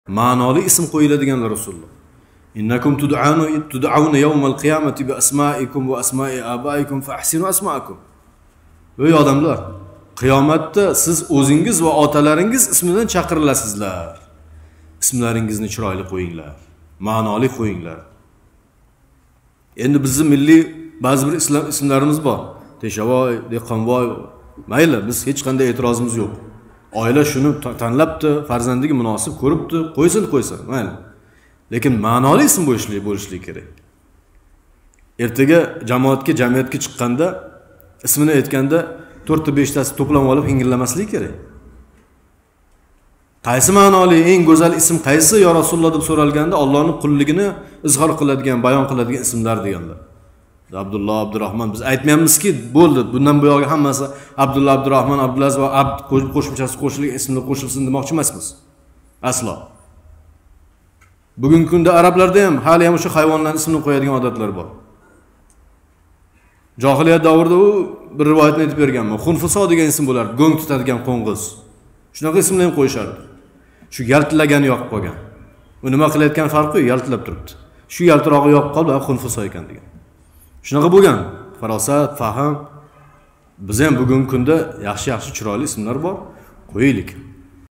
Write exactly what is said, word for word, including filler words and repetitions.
ma'noli ism qo'yiladiganlar Rasululloh. Innakum tud'anu tud'auna yawmal qiyamati bi asma'ikum va asma'i abaikum fa ahsinu asma'akum. Ey odamlar, qiyomatda siz o'zingiz va otalaringiz ismidan chaqirilasizlar. Ismlaringizni chiroyli qo'yinglar, ma'noli qo'yinglar. Endi bizning milliy ba'zi bir ism ismlarimiz bor. Teshovoy, Dehqonboy, mayli, biz hech qanday e'tirozimiz yo'q. Oila shuni tanlabdi, farzandiga munosib ko'ribdi, qo'ysin qo'ysin, mayli. Lekin ma'noli ism bo'lishligi bo'lishligi kerak. Ertaga jamoatga, jamiyatga chiqqanda ismini aytganda to'rt ta besh tasi to'plam olib hingillamaslik kerak. Qaysi ma'noli, eng go'zal ism qaysi yo Rasululloh deb so'ralganda Allohning qulligini izhor qiladigan, bayon qiladigan ismlar deganlar. Abdulloh, Abdurrahmon biz aytmayapmizki, bo'ldi. Bundan bu yo'g'i hammasi Abdulloh, Abdurrahmon, Abdulaziz va Abd qo'shimchasi qo'shilgan ismlar qo'shilsin demoqchi emasmiz. Aslo. Bugungi kunda arablarda ham hali ham o'sha hayvonlarning ismini qo'yadigan odatlar bor. Jahiliyat davrida u bir rivoyatni aytib berganman. Xunfuso degan ism bo'lar, go'ng tutadigan qo'ng'iz. Shunaqa ismlar ham qo'yishardi. Shu yaltilagani yoqib qolgan. U nima qilayotgan farqi yo'q, yaltilab turibdi. Shu yaltirog'i yoqib qoldi, xunfuso ekan degan. Shunaqa bo'lgan. Farosat, fahm. Biz ham bugungi kunda yaxshi-yaxshi chiroyli ismlar bor. Qo'yaylik.